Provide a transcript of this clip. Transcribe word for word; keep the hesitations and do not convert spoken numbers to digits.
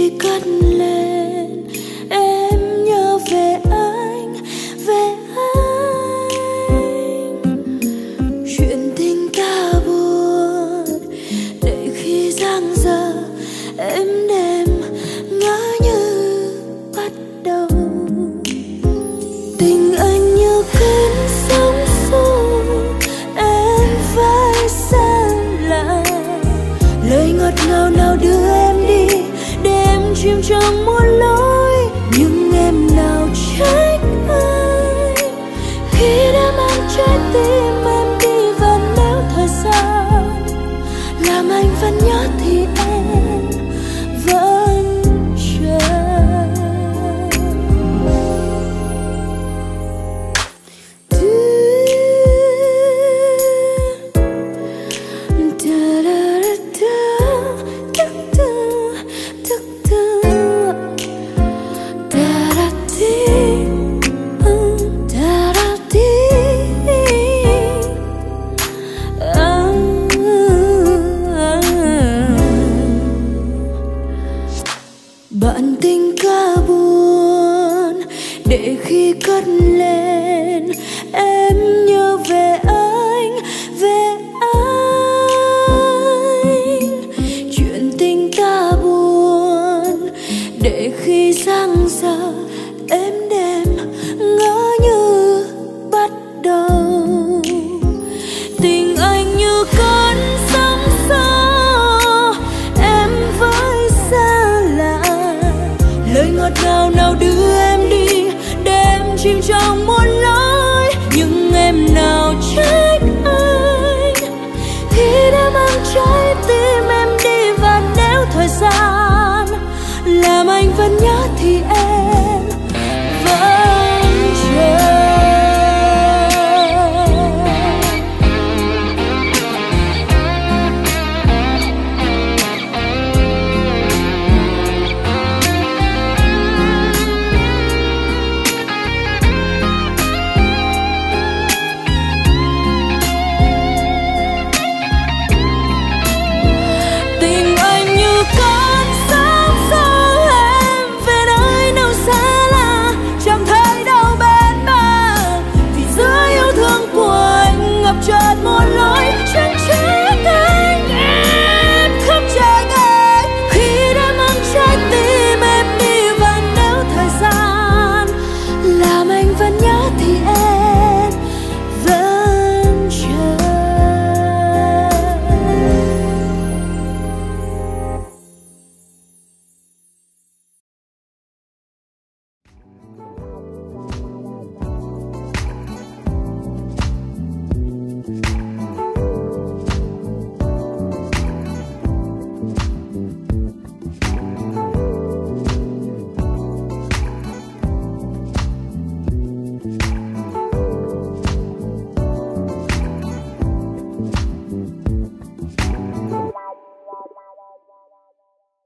khi cất lên em nhớ về anh, về anh. Chuyện tình ta buồn để khi giang dở em đêm ngỡ như bắt đầu. Tình anh như cơn sóng xô em phải xa lạ, lời ngọt ngào nào đưa em đi để em chìm trong muôn lối. Nhưng em nào trách anh khi đã mang trái tim em đi, và nếu thời gian làm anh vẫn nhớ thì em vẫn chờ. Bạn tình ca buồn để khi cất lên em nhớ về anh, về anh. Chuyện tình ta buồn để khi giăng giờ em đêm ngỡ như bắt đầu. Tình anh như cơn sóng xô em với xa lạ, lời ngọt ngào nào đưa em đi để em chìm trong muôn lối. Nhưng em nào trách anh khi đã mang trái tim em đi, và nếu thời gian làm anh vẫn nhớ thì em